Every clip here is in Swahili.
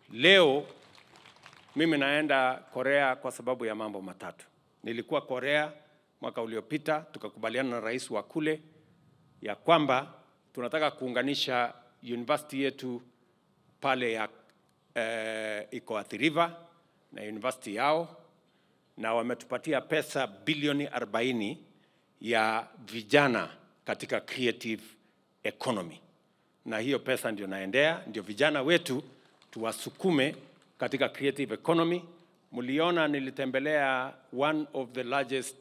Leo mimi naenda Korea kwa sababu ya mambo matatu. Nilikuwa Korea mwaka uliopita, tukakubaliana na rais wa kule ya kwamba tunataka kuunganisha university yetu pale ya iko Athi River na university yao, na wametupatia pesa bilioni 40 ya vijana katika creative economy. Na hiyo pesa ndio naendea, ndio vijana wetu tuwasukume katika creative economy. Muliona nilitembelea one of the largest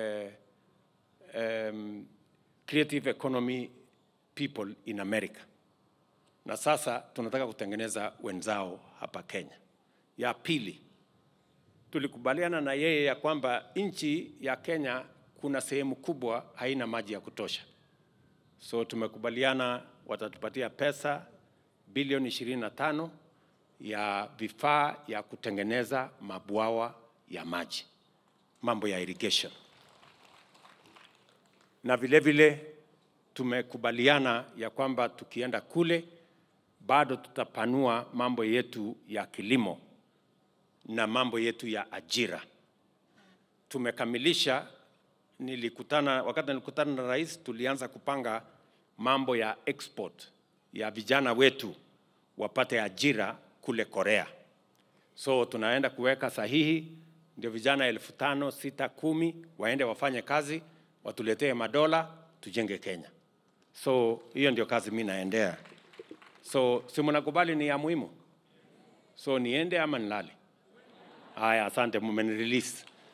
creative economy people in America. Na sasa tunataka kutengeneza wenzao hapa Kenya. Ya pili, tulikubaliana na yeye ya kwamba nchi ya Kenya kuna sehemu kubwa haina maji ya kutosha. So tumekubaliana watatupatia pesa bilioni 25 ya vifaa ya kutengeneza mabwawa ya maji, mambo ya irrigation. Na vile vile tumekubaliana ya kwamba tukienda kule bado tutapanua mambo yetu ya kilimo na mambo yetu ya ajira. Tumekamilisha, wakati nilikutana na rais, tulianza kupanga mambo ya export ya vijana wetu wapate ajira kule Korea. So tunaenda kuweka sahihi ndio vijana 5,000, 6,000, 10 waende wafanye kazi, watuletee madola, tujenge Kenya. So hiyo ndio kazi mimi naendea. So si mnakubali ni ya muhimu? So niende ama nilale? Haya, asante, mmenirelease.